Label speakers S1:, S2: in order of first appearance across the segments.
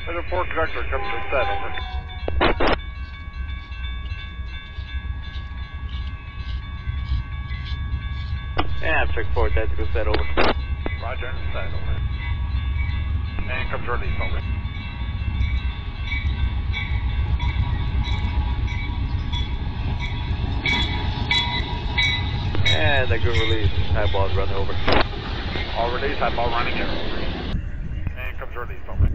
S1: Center 4 conductor comes to set, over.
S2: Yeah, check forward, that's a good set, over.
S1: Roger, and set, over. And comes release, over.
S2: And a good release, high ball's run over.
S1: All release, high ball running air, over. And comes release, over.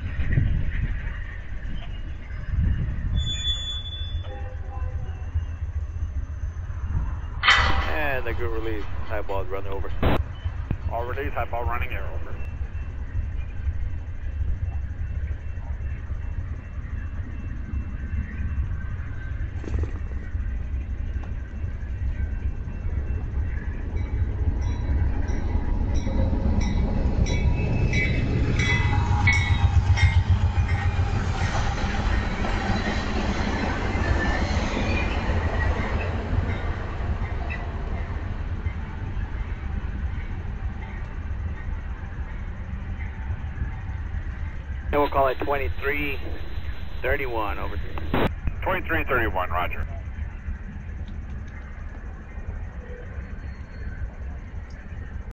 S2: And a good release, high ball's run over.
S1: All release, high ball running air, over.
S2: And we'll call it 2331, over.
S1: 2331, roger.